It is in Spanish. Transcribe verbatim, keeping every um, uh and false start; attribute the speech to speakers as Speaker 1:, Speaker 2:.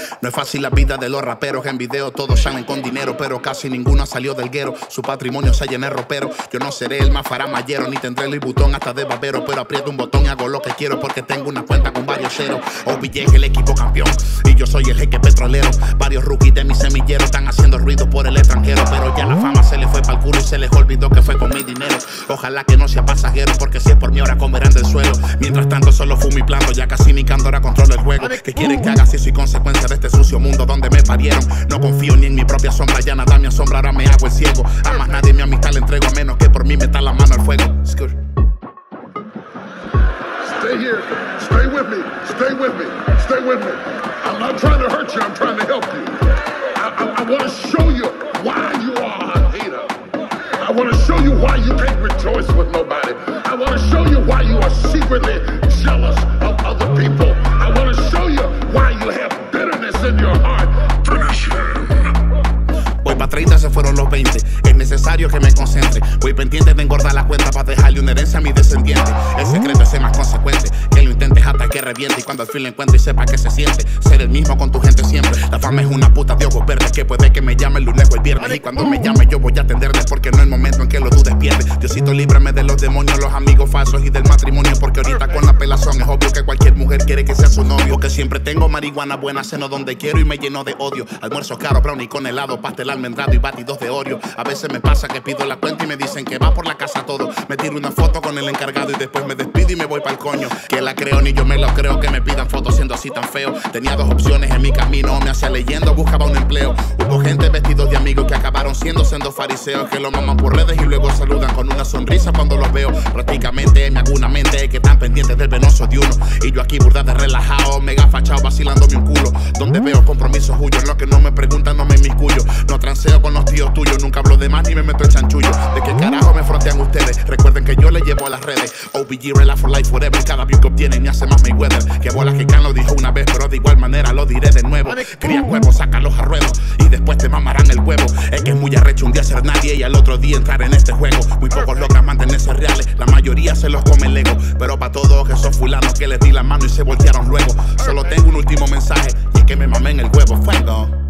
Speaker 1: No es fácil la vida de los raperos. En video todos salen con dinero, pero casi ninguno salió del guero. Su patrimonio se llena de ropero. Yo no seré el más faramallero, ni tendré el botón hasta de babero, pero aprieto un botón y hago lo que quiero porque tengo una cuenta con varios ceros. O B J es el equipo campeón y yo soy el jeque petrolero. Varios rookies de mi semillero están haciendo ruido por el extranjero, pero ya la fama se le fue pa'l culo y se les olvidó que fue con mi dinero. Ojalá que no sea pasajero, porque si es por mí ahora comerán del suelo. Mientras tanto solo fumo y planto, ya casi ni Candora controla el juego. ¿Qué quieren que haga si soy consecuencia de este sucio mundo donde me parieron? No confío ni en mi propia sombra, ya nada me asombra, ahora me hago el ciego. A más nadie mi amistad le entrego, a menos que por mí meta la mano al fuego. Skur.
Speaker 2: Stay here, stay with me, stay with me, stay with me. I'm not trying to hurt you, I'm trying to help you. I, I, I want to show you why you are a hater. I want to show you why you can't rejoice with nobody. I want to show you why you are secretly jealous of other people. I want to show you why you have bitterness in your heart. Finish him.
Speaker 1: Voy pa' treinta, se fueron los veinte. Es necesario que me concentre. Voy pendiente de engordar la cuenta para dejarle una herencia a mi descendiente. El secreto es ser más consecuente, que lo intentes hasta que reviente. Y cuando al fin lo encuentre y sepa que se siente, ser el mismo con tu gente siempre. La fama es una puta de ojos verdes que puede que me llame el lunes o el viernes. Y cuando me llame yo voy a atenderle, porque no es el momento en que lo dudes pierde. Diosito, líbrame de los demonios, los amigos falsos y del matrimonio, porque ahorita con la pelazón es obvio que cualquier mujer quiere que sea su novio. Que siempre tengo marihuana buena, ceno donde quiero y me lleno de odio. Almuerzo caro, brownie con helado, pastel almendrado y batidos de Oreo. A veces me pasa que pido la cuenta y me dicen que va por la casa todo. Me tiro una foto con el encargado y después me despido y me voy pa'l coño. Que la creo ni yo me lo creo, que me pidan fotos siendo así tan feo. Tenía dos opciones en mi camino, me hacía leyendo, buscaba un empleo. Hubo gente vestidos de amigos que acabaron siendo siendo fariseos, que lo maman por redes y luego saludan con una sonrisa cuando los veo. Prácticamente me hago una mente que están pendientes del venoso de uno. Y yo aquí burda de relajado, mega fachado, vacilándome un culo. Donde veo compromisos huyos, lo que no me preguntan no me inmiscuyo. No transeo con los tíos tuyos, nunca hablo de más ni me meto el chanchullo. ¿De qué carajo me frontean ustedes? Recuerden que yo le llevo a las redes. O B G, Rela for life forever. Cada view que obtienen me hace más Mayweather. Que bolas que Khan lo dijo una vez, pero de igual manera lo diré de nuevo. Cría cuervos, sácalos a ruedo y después te mamarán el huevo. Es que es muy arrecho un día ser nadie y al otro día entrar en este juego. Muy pocos logran mantenerse reales, la mayoría se los come el ego. Pero para todos esos fulanos que les di la mano y se voltearon luego, solo tengo un último mensaje y es que me mamé en el huevo. Fuego.